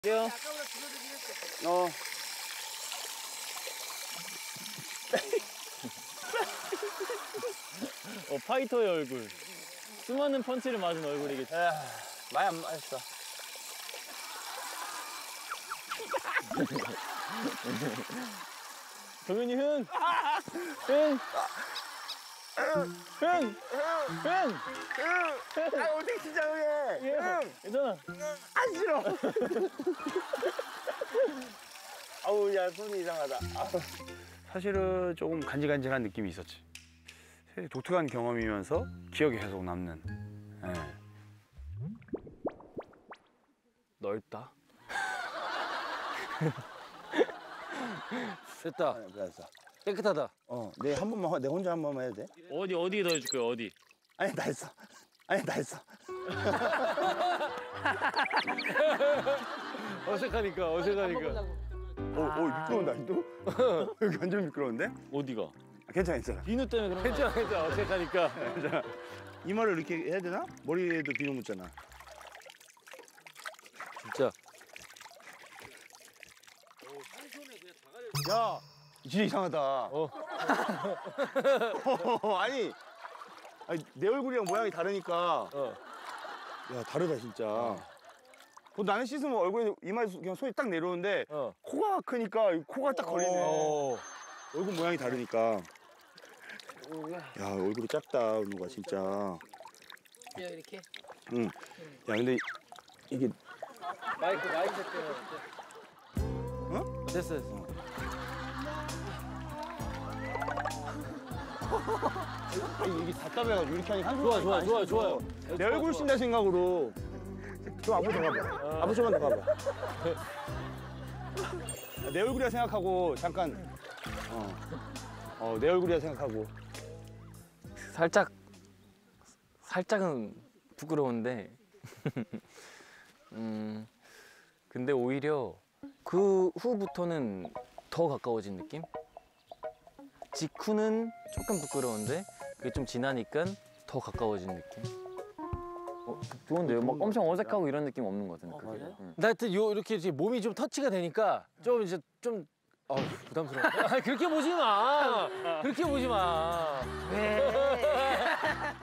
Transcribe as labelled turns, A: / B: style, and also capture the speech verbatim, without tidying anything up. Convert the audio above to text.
A: 요 어. 어, 파이터의 얼굴. 수많은 펀치를 맞은 얼굴이겠지. 아, 많이 안 맞았어. 동현이 흥! 흥! 흥! 흥!
B: 아, 어떻게 진짜 흥해? 흥!
A: 괜찮아.
B: 안 싫어. 아우, 야, 손이 이상하다. 아우. 사실은 조금 간질간질한 느낌이 있었지. 독특한 경험이면서 기억에 계속 남는. 네.
A: 넓다.
C: 됐다.
B: 아, 알았어.
C: 깨끗하다.
B: 어, 내 한 번만, 내 혼자 한 번만 해도 돼?
A: 어디, 어디에 넣어줄 거야, 어디?
B: 아니, 다 했어. 아니, 다 했어.
C: 어색하니까, 어색하니까.
B: 어, 어, 미끄러운다, 또? 여기 완전 미끄러운데?
A: 어디가?
B: 아, 괜찮아, 괜찮아.
A: 비누 때문에 그런 거
C: 괜찮아, 괜찮아. 어색하니까.
B: 괜찮아. 이마를 이렇게 해야 되나? 머리에도 비누 묻잖아.
C: 진짜.
B: 야, 진짜 이상하다.
C: 어.
B: 아니, 아니, 내 얼굴이랑 모양이 다르니까.
C: 어.
B: 야, 다르다, 진짜. 어. 나는 씻으면 얼굴에 이마에 그냥 손이 딱 내려오는데
C: 어.
B: 코가 크니까 코가 딱 걸리네.
C: 어.
B: 얼굴 모양이 다르니까. 야, 얼굴이 작다, 은우가 진짜.
D: 그냥 이렇게?
B: 응. 야, 근데 이게
D: 마이크 마이크 때문에
B: 어?
C: 됐어, 됐어.
B: 아니, 이게 답답해가지고 이렇게 하니까 한숨
C: 좋아, 좋아, 좋아, 좋아요.
B: 내 얼굴 쉰다 생각으로 좀 앞으로 더 가봐. 앞으로 좀만 더 가봐. 내 얼굴이라 생각하고 잠깐 어, 어, 내 얼굴이라 생각하고.
E: 살짝 살짝은 부끄러운데 음 근데 오히려 그 후부터는 더 가까워진 느낌? 직후는 조금 부끄러운데 그게 좀 지나니까 더 가까워진 느낌? 어, 좋은데요? 막 엄청 어색하고 이런 느낌 없는 것 같은데.
D: 어, 그래?
E: 응.
C: 나 하여튼 요 이렇게 이제 몸이 좀 터치가 되니까 좀 이제 좀 아, 부담스러워. 아, 그렇게 보지 마. 그렇게 보지 마.
D: 왜?